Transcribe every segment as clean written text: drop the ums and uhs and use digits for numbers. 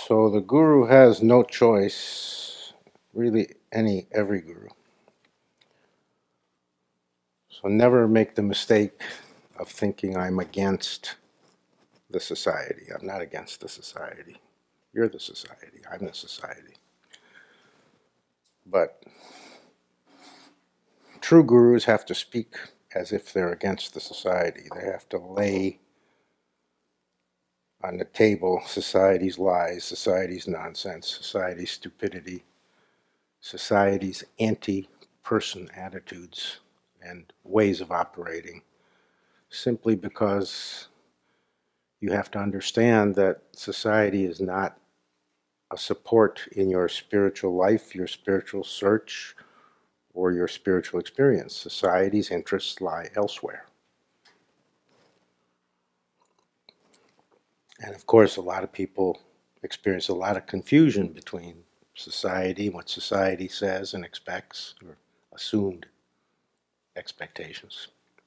So the guru has no choice, really every guru. So never make the mistake of thinking I'm against the society. I'm not against the society. You're the society. I'm the society. But true gurus have to speak as if they're against the society. They have to lay on the table society's lies, society's nonsense, society's stupidity, society's anti-person attitudes and ways of operating, simply because you have to understand that society is not a support in your spiritual life, your spiritual search, or your spiritual experience. Society's interests lie elsewhere. And of course, a lot of people experience a lot of confusion between society, what society says and expects, or assumed expectations,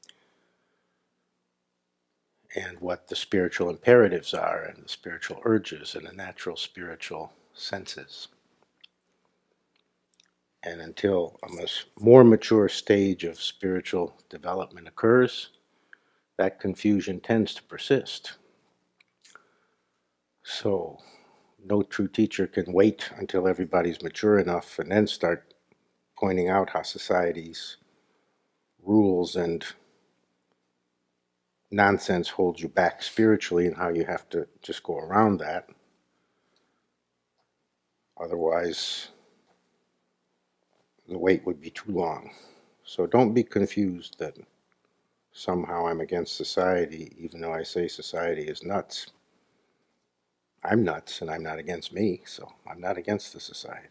and what the spiritual imperatives are, and the spiritual urges, and the natural spiritual senses. And until a more mature stage of spiritual development occurs, that confusion tends to persist. So no true teacher can wait until everybody's mature enough and then start pointing out how society's rules and nonsense hold you back spiritually and how you have to just go around that. Otherwise, the wait would be too long. So don't be confused that somehow I'm against society, even though I say society is nuts. I'm nuts and I'm not against me, so I'm not against the society.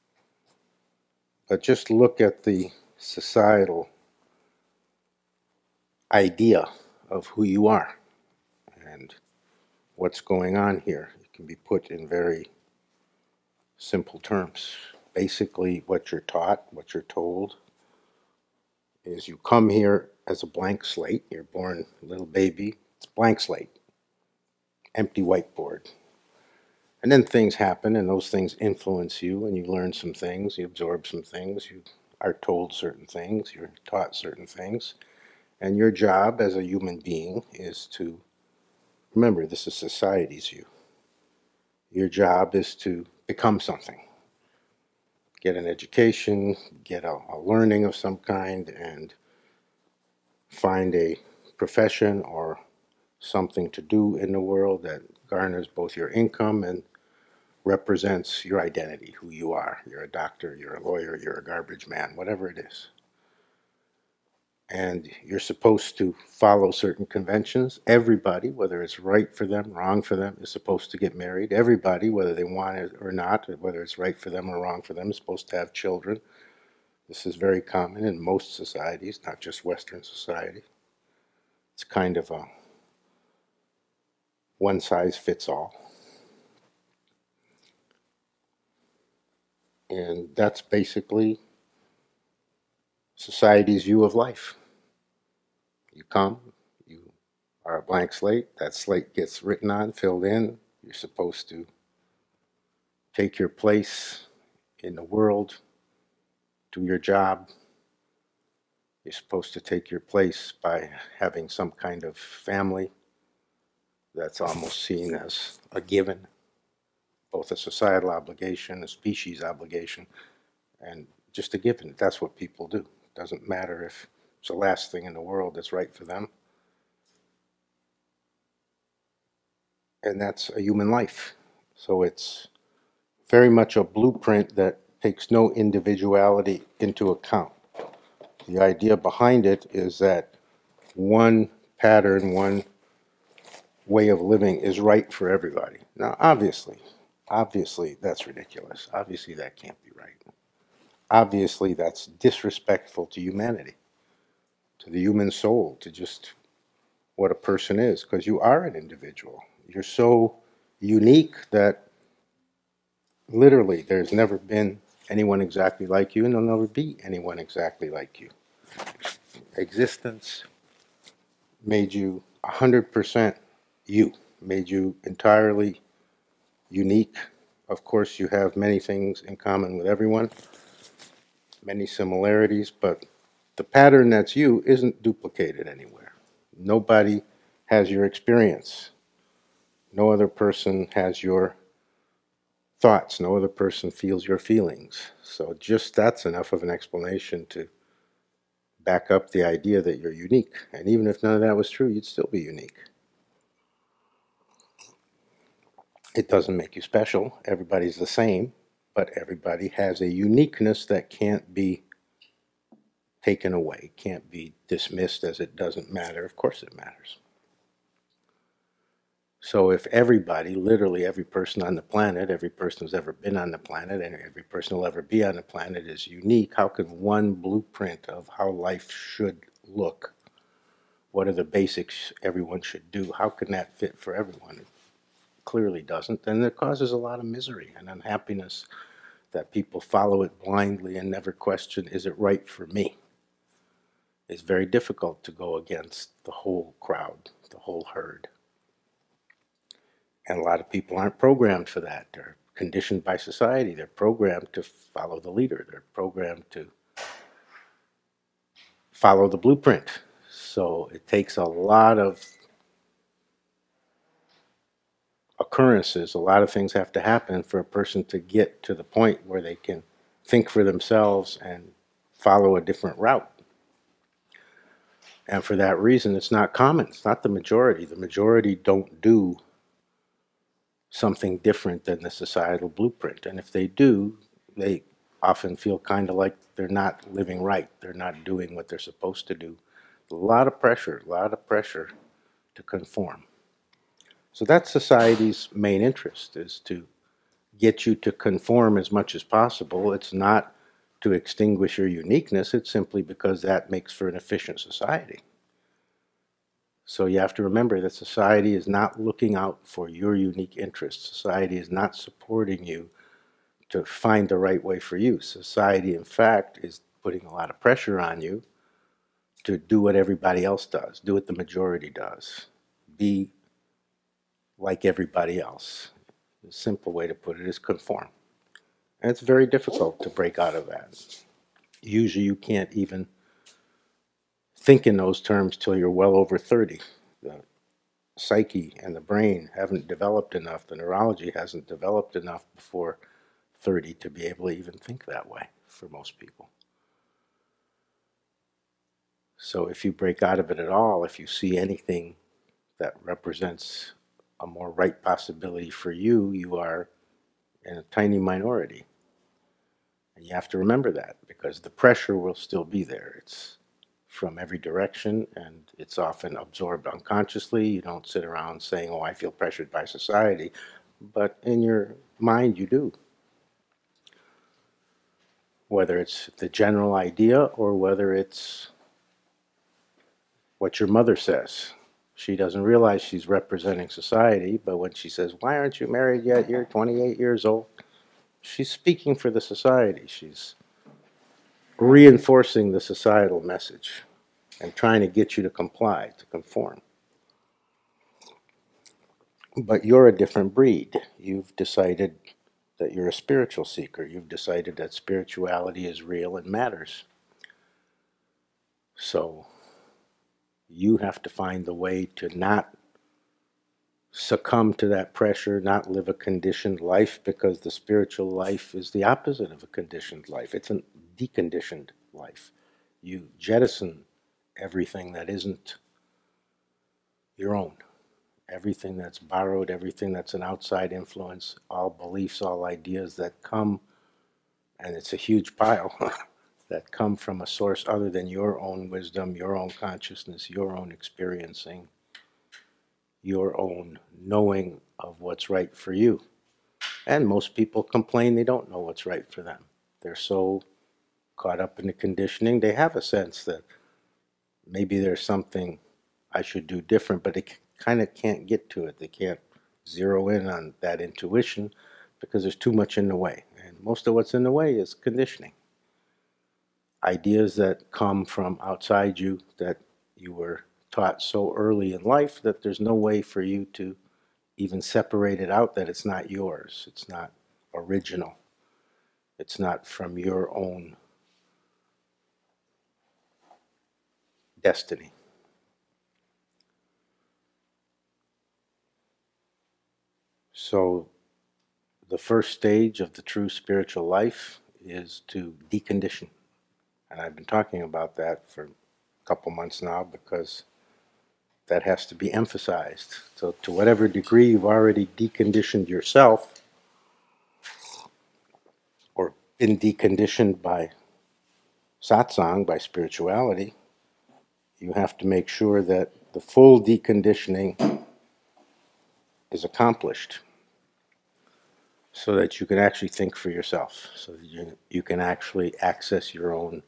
But just look at the societal idea of who you are and what's going on here. It can be put in very simple terms. Basically, what you're taught, what you're told, is you come here as a blank slate. You're born a little baby. It's blank slate, empty whiteboard. And then things happen, and those things influence you, and you learn some things, you absorb some things, you are told certain things, you're taught certain things. And your job as a human being is to, remember, this is society's view. Your job is to become something. Get an education, get a learning of some kind, and find a profession or something to do in the world that garners both your income and represents your identity, who you are. You're a doctor, you're a lawyer, you're a garbage man, whatever it is. And you're supposed to follow certain conventions. Everybody, whether it's right for them, wrong for them, is supposed to get married. Everybody, whether they want it or not, whether it's right for them or wrong for them, is supposed to have children. This is very common in most societies, not just Western society. It's kind of a one-size-fits-all. And that's basically society's view of life. You come, you are a blank slate, that slate gets written on, filled in, you're supposed to take your place in the world, do your job. You're supposed to take your place by having some kind of family that's almost seen as a given, both a societal obligation, a species obligation, and just a given. That's what people do. It doesn't matter if it's the last thing in the world that's right for them. And that's a human life. So it's very much a blueprint that takes no individuality into account. The idea behind it is that one pattern, one way of living is right for everybody. Now, obviously, that's ridiculous. Obviously, that can't be right. Obviously, that's disrespectful to humanity, to the human soul, to just what a person is, because you are an individual. You're so unique that literally there's never been anyone exactly like you, and there'll never be anyone exactly like you. Existence made you 100% you, made you entirely unique. Of course, you have many things in common with everyone, many similarities, but the pattern that's you isn't duplicated anywhere. Nobody has your experience. No other person has your thoughts. No other person feels your feelings. So just that's enough of an explanation to back up the idea that you're unique. And even if none of that was true, you'd still be unique. It doesn't make you special. Everybody's the same, but everybody has a uniqueness that can't be taken away, can't be dismissed as it doesn't matter. Of course it matters. So if everybody, literally every person on the planet, every person who's ever been on the planet, and every person who'll ever be on the planet is unique, how can one blueprint of how life should look, what are the basics everyone should do, how can that fit for everyone? It clearly doesn't, and it causes a lot of misery and unhappiness that people follow it blindly and never question, is it right for me? It's very difficult to go against the whole crowd, the whole herd. And a lot of people aren't programmed for that. They're conditioned by society. They're programmed to follow the leader. They're programmed to follow the blueprint. So it takes a lot of occurrences, a lot of things have to happen for a person to get to the point where they can think for themselves and follow a different route. And for that reason, it's not common. It's not the majority. The majority don't do something different than the societal blueprint. And if they do, they often feel kind of like they're not living right. They're not doing what they're supposed to do. A lot of pressure to conform. So that's society's main interest, is to get you to conform as much as possible. It's not to extinguish your uniqueness. It's simply because that makes for an efficient society. So you have to remember that society is not looking out for your unique interests. Society is not supporting you to find the right way for you. Society, in fact, is putting a lot of pressure on you to do what everybody else does, do what the majority does, be like everybody else. The simple way to put it is conform. And it's very difficult to break out of that. Usually you can't even think in those terms till you're well over 30. The psyche and the brain haven't developed enough, the neurology hasn't developed enough before 30 to be able to even think that way for most people. So if you break out of it at all, if you see anything that represents a more right possibility for you, you are in a tiny minority. And you have to remember that, because the pressure will still be there. It's from every direction, and it's often absorbed unconsciously. You don't sit around saying, oh, I feel pressured by society, but in your mind you do. Whether it's the general idea or whether it's what your mother says. She doesn't realize she's representing society, but when she says, why aren't you married yet? You're 28 years old. She's speaking for the society. She's reinforcing the societal message and trying to get you to comply, to conform. But you're a different breed. You've decided that you're a spiritual seeker. You've decided that spirituality is real and matters. So you have to find the way to not succumb to that pressure, not live a conditioned life, because the spiritual life is the opposite of a conditioned life. It's a deconditioned life. You jettison everything that isn't your own. Everything that's borrowed, everything that's an outside influence, all beliefs, all ideas that come, and it's a huge pile, that come from a source other than your own wisdom, your own consciousness, your own experiencing, your own knowing of what's right for you. And most people complain they don't know what's right for them. They're so caught up in the conditioning, they have a sense that maybe there's something I should do different, but they kind of can't get to it. They can't zero in on that intuition because there's too much in the way. And most of what's in the way is conditioning. Ideas that come from outside you that you were taught so early in life that there's no way for you to even separate it out that it's not yours, it's not original, it's not from your own destiny. So the first stage of the true spiritual life is to decondition. And I've been talking about that for a couple months now because that has to be emphasized. So to whatever degree you've already deconditioned yourself or been deconditioned by satsang, by spirituality, you have to make sure that the full deconditioning is accomplished so that you can actually think for yourself, so that you can actually access your own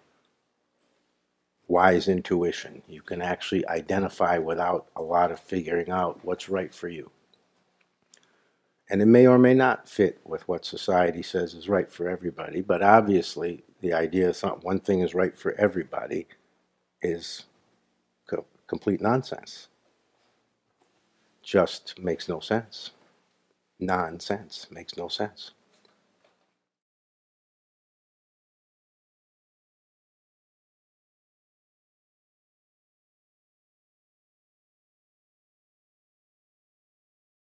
wise intuition. You can actually identify without a lot of figuring out what's right for you. And it may or may not fit with what society says is right for everybody, but obviously the idea that one thing is right for everybody is complete nonsense. Just makes no sense. Nonsense makes no sense.